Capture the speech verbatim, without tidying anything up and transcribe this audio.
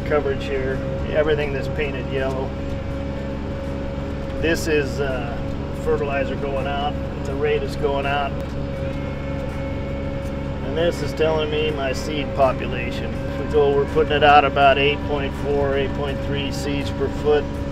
coverage here. Everything that's painted yellow. This is uh, fertilizer going out. The rate is going out. And this is telling me my seed population. If we go, we're putting it out about eight point four, eight point three seeds per foot.